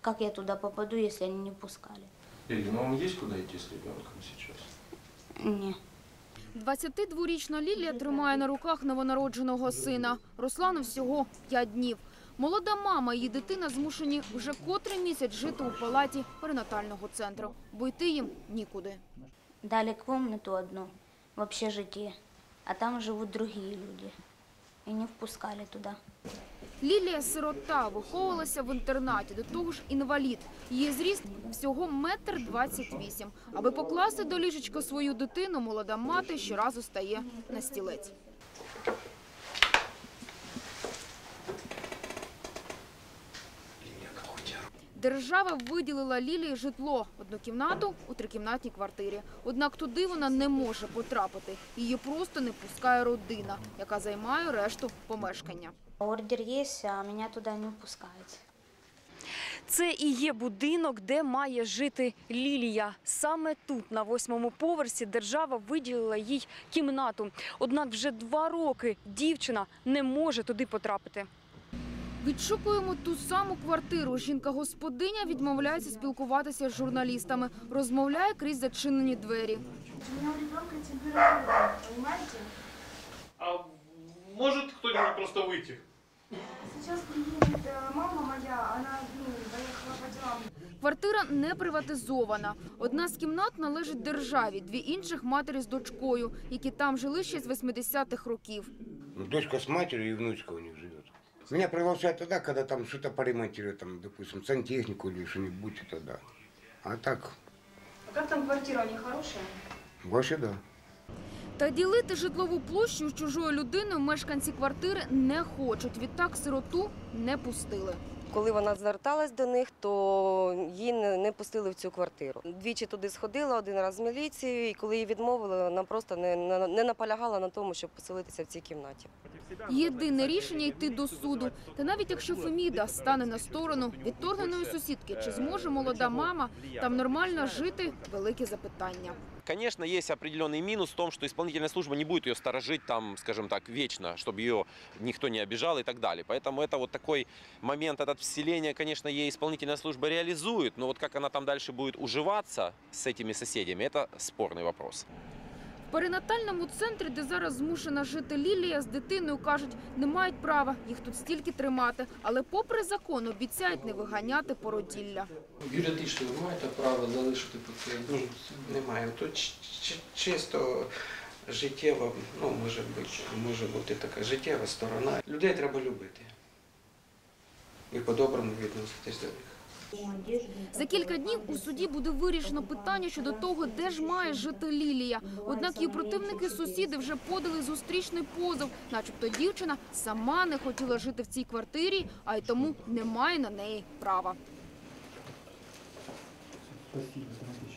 Как я туда попаду, если они не пускали? Лилия, ну вам есть куда идти с ребенком сейчас? Ні. 22-річна Лілія тримає на руках новонародженого сина. Руслану всього 5 днів. Молода мама і її дитина змушені вже котрий місяць жити у палаті перинатального центру, бо йти їм нікуди. Дали комнату одну в общежитии, а там живут другие люди. И не впускали туда. Лілія – сирота, виховувалася в інтернаті, до того ж інвалід. Її зріст всього 1,28 м. Аби покласти до ліжечка свою дитину, молода мати щоразу стає на стілець. Держава виділила Лілії житло – одну кімнату у трикімнатній квартирі. Однак туди вона не може потрапити. Її просто не пускає родина, яка займає решту помешкання. Ордер есть, а меня туда не пускают. Це і є будинок, де має жити Лілія. Саме тут, на 8-му поверсі, держава виділила їй кімнату. Однак вже 2 роки дівчина не може туди потрапити. Відшукуємо ту саму квартиру. Жінка-господиня відмовляється спілкуватися з журналістами. Розмовляє крізь зачинені двері. У меня у ребенка температура, понимаете? А может кто-нибудь просто выйти? Сейчас приедет мама моя, она поехала по делам. Квартира не приватизована. Одна з кімнат належить державі, 2 інших – матері з дочкою, які там жили ще з 80-х років. Дочка с матерью и внучка у них живет. Меня приглашают тогда, когда там что-то поремонтируют, там, допустим, сантехнику или что-нибудь тогда. А так, А как там квартира, они хорошие? вообще да. Та ділити житлову площу з чужою людиною мешканці квартири не хочуть. Відтак сироту не пустили. Коли вона зверталась до них, то її не пустили в цю квартиру. Двічі туди сходила, 1 раз з міліцією, і коли її відмовили, вона просто не наполягала на тому, щоб поселитися в цій кімнаті. Єдине рішення – йти до суду. Та навіть якщо Феміда стане на сторону відторгненої сусідки, чи зможе молода мама там нормально жити – велике запитання. Конечно, есть определенный минус в том, что исполнительная служба не будет ее сторожить, там, скажем так, вечно, чтобы ее никто не обижал и так далее. Поэтому это вот такой момент, этот вселения, конечно, ей исполнительная служба реализует, но вот как она там дальше будет уживаться с этими соседями, это спорный вопрос. В перинатальному центрі, де зараз змушена жити Лілія, з дитиною, кажуть, не мають права їх тут стільки тримати. Але попри закон обіцяють не виганяти породілля. Юридично ви маєте право залишити пацієнта? Немає. Тут чисто життєва, може бути така життєва сторона. Людей треба любити і по-доброму відноситись до них. За кілька днів у суді буде вирішено питання щодо того, де ж має жити Лілія. Однак її противники-сусіди вже подали зустрічний позов. Начебто дівчина сама не хотіла жити в цій квартирі, а й тому не має на неї права. Спасибо.